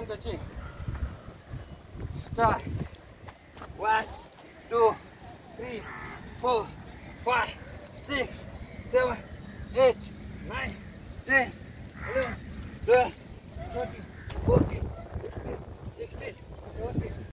turn touching. Start. 1, 2, 3, 4, 5, 6, 7, 8, 9, 10, 11, 12, 13, 14,